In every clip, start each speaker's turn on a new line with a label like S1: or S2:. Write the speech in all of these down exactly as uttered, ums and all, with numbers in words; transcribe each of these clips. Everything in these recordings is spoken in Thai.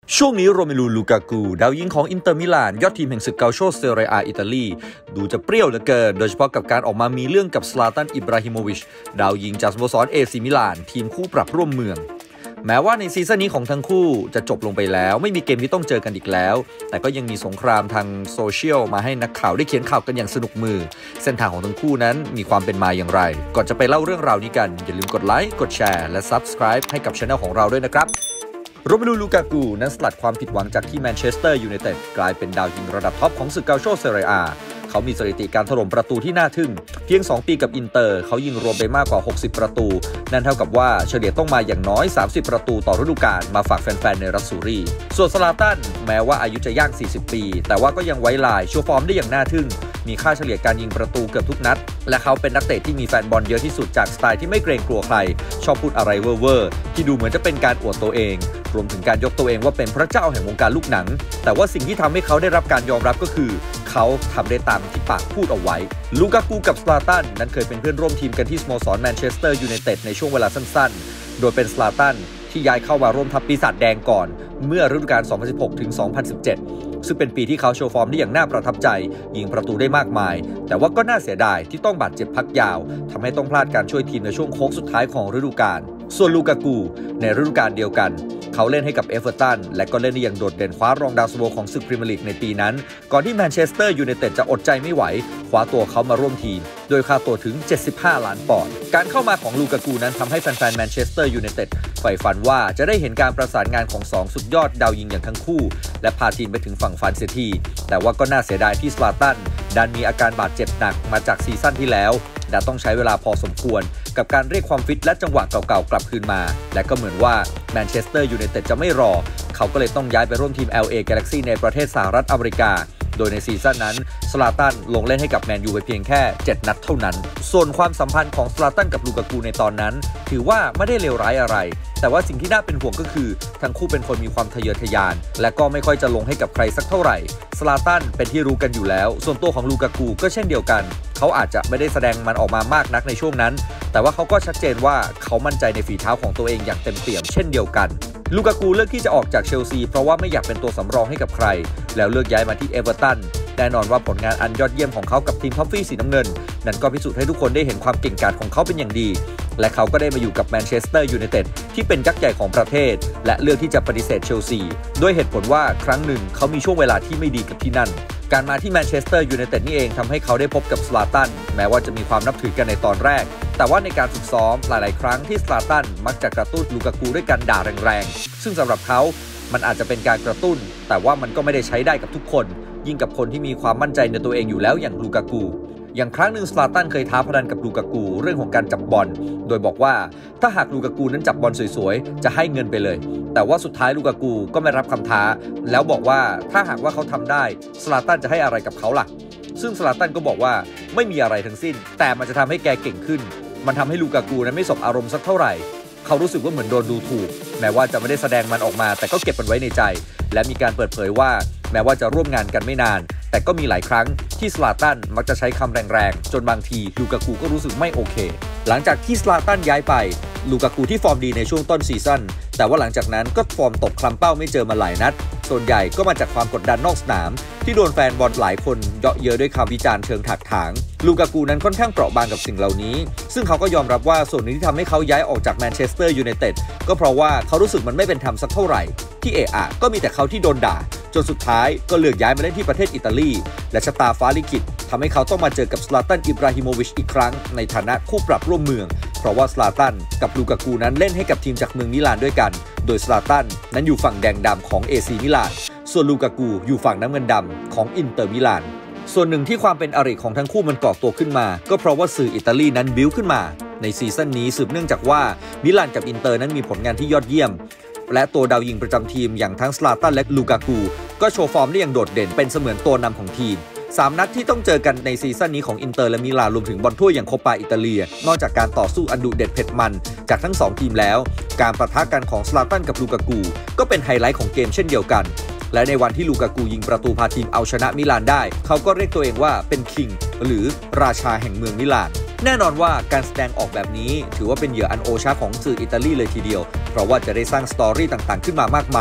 S1: ช่วงนี้โรเมลูลูกากูดาวยิงของอินเตอร์มิลานยอดทีมแห่งศึกเกาโชเซเรียอาอิตาลีดูจะเปรี้ยวเหลือเกินโดยเฉพาะกับการออกมามีเรื่องกับซลาตันอิบราฮิโมวิชดาวยิงจากสโมสรเอซีมิลานทีมคู่ปรับร่วมเมืองแม้ว่าในซีซั่นนี้ของทั้งคู่จะจบลงไปแล้วไม่มีเกมที่ต้องเจอกันอีกแล้วแต่ก็ยังมีสงครามทางโซเชียลมาให้นักข่าวได้เขียนข่าวกันอย่างสนุกมือเส้นทางของทั้งคู่นั้นมีความเป็นมาอย่างไรก่อนจะไปเล่าเรื่องราวนี้กันอย่าลืมกดไลค์กดแชร์และ ซับสไครบ์ ให้กับช่องของเราด้วยนะครับโรเมลูลูกากูนั้นสลัดความผิดหวังจากที่แมนเชสเตอร์ยูไนเต็ดกลายเป็นดาวยิงระดับท็อปของศึกเกาโชเซเรียอาเขามีสถิติการถล่มประตูที่น่าทึ่งเพียงสองปีกับอินเตอร์เขายิงรวมไปมากกว่าหกสิบประตูนั่นเท่ากับว่าเฉลี่ยต้องมาอย่างน้อยสามสิบประตูต่อฤดูกาลมาฝากแฟนๆในรัสซูรีส่วนซลาตันแม้ว่าอายุจะย่างสี่สิบปีแต่ว่าก็ยังไว้ลายโชว์ฟอร์มได้อย่างน่าทึ่งมีค่าเฉลี่ยการยิงประตูเกือบทุกนัดและเขาเป็นนักเตะที่มีแฟนบอลเยอะที่สุดจากสไตล์ที่ไม่เกรงกลัวใครชอบพูดอะไรเว่อร์ๆที่ดูเหมือนจะเป็นการอวดตัวเองรวมถึงการยกตัวเองว่าเป็นพระเจ้าแห่งวงการลูกหนังแต่ว่าสิ่งที่ทำให้เขาได้รับการยอมรับก็คือเขาทำได้ตามที่ปากพูดเอาไว้ลูกากูกับซลาตันนั้นเคยเป็นเพื่อนร่วมทีมกันที่สโมสรแมนเชสเตอร์ยูไนเต็ดในช่วงเวลาสั้นๆโดยเป็นซลาตันที่ย้ายเข้ามาร่วมทัพปีศาจแดงก่อนเมื่อฤดูกาล สองพันสิบหกถึงสองพันสิบเจ็ด ซึ่งเป็นปีที่เขาโชว์ฟอร์มได้อย่างน่าประทับใจยิงประตูได้มากมายแต่ว่าก็น่าเสียดายที่ต้องบาดเจ็บพักยาวทำให้ต้องพลาดการช่วยทีมในช่วงโค้งสุดท้ายของฤดูกาลส่วนลูกากูในฤดูกาลเดียวกันเขาเล่นให้กับเอเวอร์ตันและก็เล่นได้อย่างโดดเด่นคว้ารองดาวซันโวของศึกพรีเมียร์ลีกในปีนั้นก่อนที่แมนเชสเตอร์ยูไนเต็ดจะอดใจไม่ไหวคว้าตัวเขามาร่วมทีมโดยค่าตัวถึงเจ็ดสิบห้าล้านปอนด์การเข้ามาของลูกากูนั้นทำให้แฟนๆแมนเชสเตอร์ยูไนเต็ดใฝ่ฝันว่าจะได้เห็นการประสานงานของสองสุดยอดดาวยิงอย่างทั้งคู่และพาทีมไปถึงฝั่งฝันเสียทีแต่ว่าก็น่าเสียดายที่ซลาตันดันมีอาการบาดเจ็บหนักมาจากซีซั่นที่แล้วและต้องใช้เวลาพอสมควรกับการเรียกความฟิตและจังหวะเก่าๆกลับคืนมาและก็เหมือนว่าแมนเชสเตอร์ยูไนเต็ดจะไม่รอเขาก็เลยต้องย้ายไปร่วมทีม แอล เอ Galaxy ในประเทศสหรัฐอเมริกาโดยในซีซั่นนั้นซลาตันลงเล่นให้กับแมนยูไปเพียงแค่เจ็ดนัดเท่านั้นส่วนความสัมพันธ์ของซลาตันกับลูกากูในตอนนั้นถือว่าไม่ได้เลวร้ายอะไรแต่ว่าสิ่งที่น่าเป็นห่วงก็คือทั้งคู่เป็นคนมีความทะเยอทะยานและก็ไม่ค่อยจะลงให้กับใครสักเท่าไหร่ซลาตันเป็นที่รู้กันอยู่แล้วส่วนตัวของลูกากูก็เช่นเดียวกันเขาอาจจะไม่ได้แสดงมันออกมามากนักในช่วงนั้นแต่ว่าเขาก็ชัดเจนว่าเขามั่นใจในฝีเท้าของตัวเองอย่างเต็มเปี่ยมเช่นเดียวกันลูกากูเลือกที่จะออกจากเชลซีเพราะว่าไม่อยากเป็นตัวสำรองให้กับใครแล้วเลือกย้ายมาที่เอเวอร์ตันแน่นอนว่าผลงานอันยอดเยี่ยมของเขากับทีมท็อฟฟี่สีน้ำเงินนั้นก็พิสูจน์ให้ทุกคนได้เห็นความเก่งกาจของเขาเป็นอย่างดีและเขาก็ได้มาอยู่กับแมนเชสเตอร์ยูไนเต็ดที่เป็นยักษ์ใหญ่ของประเทศและเลือกที่จะปฏิเสธเชลซีด้วยเหตุผลว่าครั้งหนึ่งเขามีช่วงเวลาที่ไม่ดีกับที่นั่นการมาที่แมนเชสเตอร์ยูไนเต็ดนี่เองทำให้เขาได้พบกับซลาตันแม้ว่าจะมีความนับถือกันในตอนแรกแต่ว่าในการฝึกซ้อมหลายๆครั้งที่ซลาตันมักจะกระตุ้นลูกากูด้วยการด่าแรงๆซึ่งสำหรับเขามันอาจจะเป็นการกระตุ้นแต่ว่ามันก็ไม่ได้ใช้ได้กับทุกคนยิ่งกับคนที่มีความมั่นใจในตัวเองอยู่แล้วอย่างลูกากูอย่างครั้งหนึ่งซลาตันเคยท้าพนันกับลูกากูเรื่องของการจับบอลโดยบอกว่าถ้าหากลูกากูนั้นจับบอลสวยๆจะให้เงินไปเลยแต่ว่าสุดท้ายลูกากูก็ไม่รับคำท้าแล้วบอกว่าถ้าหากว่าเขาทำได้ซลาตันจะให้อะไรกับเขาล่ะซึ่งซลาตันก็บอกว่าไม่มีอะไรทั้งสิ้นแต่มันจะทำให้แกเก่งขึ้นมันทำให้ลูกากูนั้นไม่สบอารมณ์สักเท่าไหร่เขารู้สึกว่าเหมือนโดนดูถูกแม้ว่าจะไม่ได้แสดงมันออกมาแต่ก็เก็บมันไว้ในใจและมีการเปิดเผยว่าแม้ว่าจะร่วมงานกันไม่นานแต่ก็มีหลายครั้งที่ซลาตันมักจะใช้คำแรงๆจนบางทีลูกากูก็รู้สึกไม่โอเคหลังจากที่ซลาตันย้ายไปลูกากูที่ฟอร์มดีในช่วงต้นซีซั่นแต่ว่าหลังจากนั้นก็ฟอร์มตกคลำเป้าไม่เจอมาหลายนัดส่วนใหญ่ก็มาจากความกดดันนอกสนามที่โดนแฟนบอลหลายคนเยาะเย้ยด้วยคำวิจารณ์เชิงถักถางลูกากูนั้นค่อนข้างเปราะบางกับสิ่งเหล่านี้ซึ่งเขาก็ยอมรับว่าส่วนหนึ่งที่ทำให้เขาย้ายออกจากแมนเชสเตอร์ยูไนเต็ดก็เพราะว่าเขารู้สึกมันไม่เป็นธรรมสักเท่าไหร่ที่เอะอะก็มีแต่เขาที่โดนด่าจนสุดท้ายก็เลือกย้ายมาเล่นที่ประเทศอิตาลีและชะตาฟ้าลิขิตทำให้เขาต้องมาเจอกับซลาตันอิบราฮิโมวิชอีกครั้งในฐานะคู่ปรับร่วมเมืองเพราะว่าซลาตันกับลูกากูนั้นเล่นให้กับทีมจากเมืองมิลานด้วยกันโดยซลาตันนั้นอยู่ฝั่งแดงดำของเอซีมิลานส่วนลูกากูอยู่ฝั่งน้ำเงินดำของอินเตอร์มิลานส่วนหนึ่งที่ความเป็นอริของทั้งคู่มันก่อตัวขึ้นมาก็เพราะว่าสื่ออิตาลีนั้นบิ้วขึ้นมาในซีซั่นนี้สืบเนื่องจากว่ามิลานกับอินเตอร์นั้นมีผลงานที่ยอดเยี่ยมและตัวดาวยิงประจำทีมอย่างทั้งซลาตันและลูกากูก็โชว์ฟอร์มได้อย่างโดดเด่นเป็นเสมือนตัวนำของทีมสามนัดที่ต้องเจอกันในซีซั่นนี้ของอินเตอร์และมิลานรวมถึงบอลถ้วยอย่างโคปาอิตาเลียนอกจากการต่อสู้อันดุเด็ดเผ็ดมันจากทั้งสองทีมแล้วการปะทะกันของซลาตันกับลูกากูก็เป็นไฮไลท์ของเกมเช่นเดียวกันและในวันที่ลูกากูยิงประตูพาทีมเอาชนะมิลานได้เขาก็เรียกตัวเองว่าเป็นคิงหรือราชาแห่งเมืองมิลานแน่นอนว่าการแสดงออกแบบนี้ถือว่าเป็นเหยื่ออันโอชะของสื่ออิตาลีเลยทีเดียวเพราะว่าจะได้สร้างสตอรี่ต่างๆขึ้นมามากมาย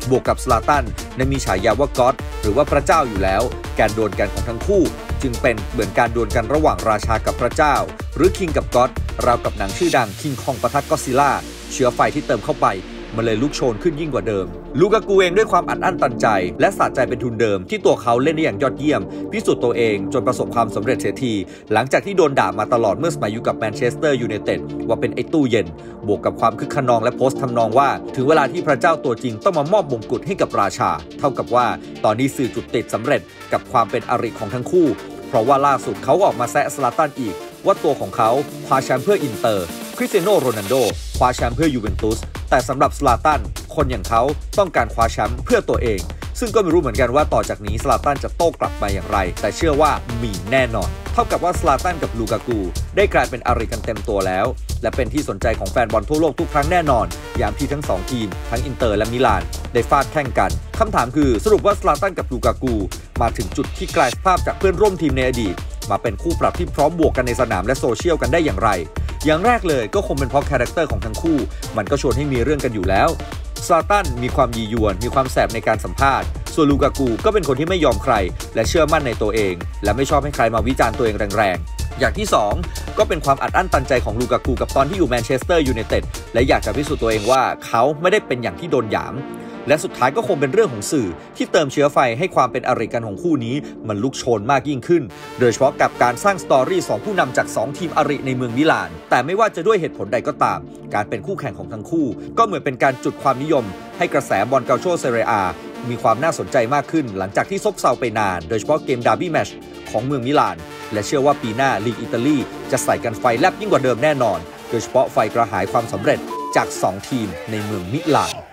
S1: บวกกับซลาตันในมีฉายาว่าก็อดหรือว่าพระเจ้าอยู่แล้วการดวลกันของทั้งคู่จึงเป็นเหมือนการดวลกันระหว่างราชากับพระเจ้าหรือคิงกับก็อดราวกับหนังชื่อดังคิงคองปะทะก็อดซิลล่าเชื้อไฟที่เติมเข้าไปมันเลยลุกโชนขึ้นยิ่งกว่าเดิมลูกากูเองด้วยความอัดอั้นตันใจและสะใจเป็นทุนเดิมที่ตัวเขาเล่นได้อย่างยอดเยี่ยมพิสูจน์ตัวเองจนประสบความสำเร็จเสียทีหลังจากที่โดนด่ามาตลอดเมื่อสมัยอยู่กับแมนเชสเตอร์ยูไนเต็ดว่าเป็นไอ้ตู้เย็นบวกกับความคึกขนองและโพสต์ทำนองว่าถึงเวลาที่พระเจ้าตัวจริงต้องมามอบมงกุฎให้กับราชาเท่ากับว่าตอนนี้สื่อจุดติดสำเร็จกับความเป็นอริของทั้งคู่เพราะว่าล่าสุดเขาออกมาแซะซลาตันอีกว่าตัวของเขาคว้าแชมป์เพื่ออินเตอร์คริสเตียโนโรนัลโดคว้าแชมป์เพื่อยูเวนตุสแต่สำหรับซลาตันคนอย่างเขาต้องการคว้าแชมป์เพื่อตัวเองซึ่งก็ไม่รู้เหมือนกันว่าต่อจากนี้ซลาตันจะโต้กลับมาอย่างไรแต่เชื่อว่ามีแน่นอนเท่ากับว่าซลาตันกับลูกากูได้กลายเป็นอริกันเต็มตัวแล้วและเป็นที่สนใจของแฟนบอลทั่วโลกทุกครั้งแน่นอนยามที่ทั้งสองทีมทั้งอินเตอร์และมิลานได้ฟาดแข่งกันคำถามคือสรุปว่าซลาตันกับลูกากูมาถึงจุดที่กลายสภาพจากเพื่อนร่วมทีมในอดีตมาเป็นคู่ปรับที่พร้อมบวกกันในสนามและโซเชียลกันได้อย่างไรอย่างแรกเลยก็คงเป็นเพราะคาแรคเตอร์ของทั้งคู่มันก็ชวนให้มีเรื่องกันอยู่แล้วซลาตันมีความยียวนมีความแสบในการสัมภาษณ์ส่วนลูกากูก็เป็นคนที่ไม่ยอมใครและเชื่อมั่นในตัวเองและไม่ชอบให้ใครมาวิจารณ์ตัวเองแรงๆอย่างที่สองก็เป็นความอัดอั้นตันใจของลูกากูกับตอนที่อยู่แมนเชสเตอร์ยูไนเต็ดและอยากจะพิสูจน์ตัวเองว่าเขาไม่ได้เป็นอย่างที่โดนหยามและสุดท้ายก็คงเป็นเรื่องของสื่อที่เติมเชื้อไฟให้ความเป็นอริกันของคู่นี้มันลุกโชนมากยิ่งขึ้นโดยเฉพาะกับการสร้างสตอรี่สองผู้นำจากสองทีมอริในเมืองมิลานแต่ไม่ว่าจะด้วยเหตุผลใดก็ตามการเป็นคู่แข่งของทั้งคู่ก็เหมือนเป็นการจุดความนิยมให้กระแสบอลเกาโชเซเรียอามีความน่าสนใจมากขึ้นหลังจากที่ซบเซาไปนานโดยเฉพาะเกมดาร์บี้แมตช์ของเมืองมิลานและเชื่อว่าปีหน้าลีกอิตาลีจะใส่กันไฟแลบยิ่งกว่าเดิมแน่นอนโดยเฉพาะไฟกระหายความสำเร็จจากสองทีมในเมืองมิลาน